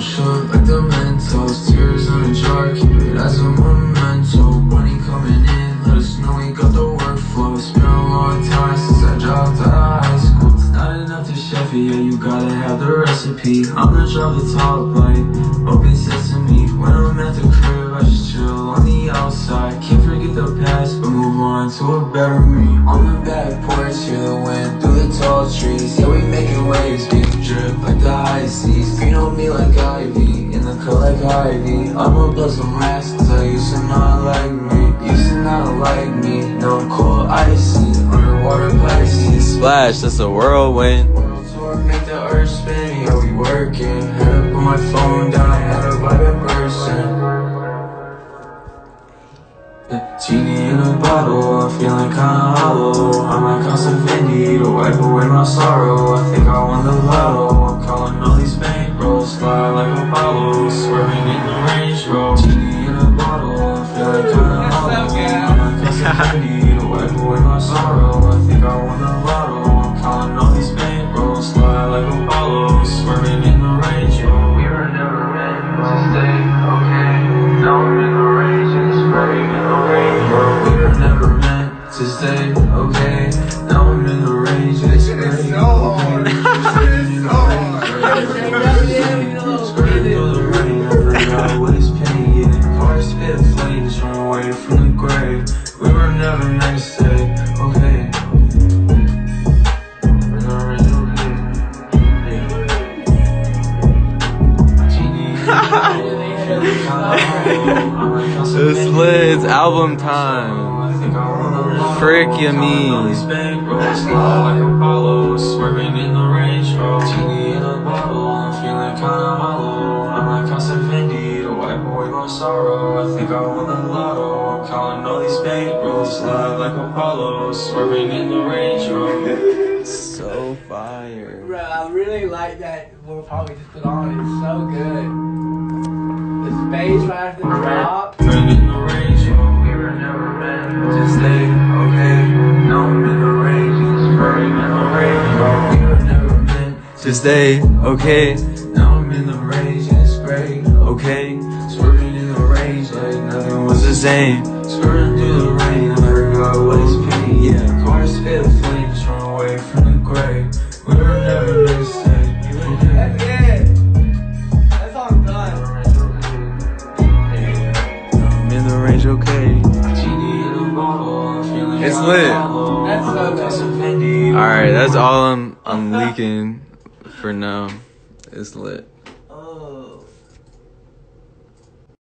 shook like the Mentos. Tears in a jar, keep it as a memento. Money coming in, let us know we got the workflow. It's been a long time since I dropped out of high school. It's not enough to chef it, yeah, you gotta have the recipe. I'm gonna drop the top like open sesame. When I'm at the crib, I just chill on the outside. Can't forget the past, but move on to a better me. On the back porch, hear the wind through the tall trees. Yeah, we making waves, big drip like the high seas. Green on me like ivy, in the cut like Ivy. I'ma blow some racks, cause I used to not like me. Used to not like me, now I'm cold icy. Underwater Pisces. Splash, that's a whirlwind. World tour, make the earth spin, yeah, we working. Had to put my phone down, I had to vibe in person. Genie in a bottle, I'm feeling kinda hollow. I might call some Fendi to wipe away my sorrow. I think I won the lotto, I'm calling all these bankrolls. Fly like Apollo, swerving in the Range Rover. Genie in a bottle, I'm feeling kinda hollow. I might call some Fendi to wipe away my sorrow. I think I won the lotto, I'm calling all these bankrolls. Fly like Apollo, swerving in the Range Rover. We were never meant to stay, okay? Now I'm in the range and it's spraying in the rain. We were never meant to stay, okay? Now I'm in the range and it's spraying in the rain. Skirting through the rain, I forgot what it's pain. Cars spit flames, run away from the grave. We were never meant to stay, okay? It's lit, it's album time. Frick you mean. Like Apollo, swerving in the Range Rover. Genie in a bottle, I'm feeling kinda hollow. I might call some Fendi to wipe away my sorrow. I think I won the lotto, I'm calling all these bankrolls. Slide like Apollo, swerving in the Range Rover. So fire. Bro, I really like that little part we just put on. It's so good. The space right after the drop. Swerving in the Range Rover. We were never meant to stay, okay? Now I'm in the range, it's swerving in the Range Rover. We were never meant To stay, okay? Now I'm in the range and it's great, okay? Swerving in the range like nothing was The same. Skirting through the rain, I forgot what is pain. Yeah, cars spit flames, run away from the grave. We were never meant to stay, That's okay? it. That song's done. I'm in the range, okay? Genie in a bottle, I'm feeling It's kinda lit. hollow. That's so Got good. some Fendi. Alright, that's all I'm leaking for now. It's lit.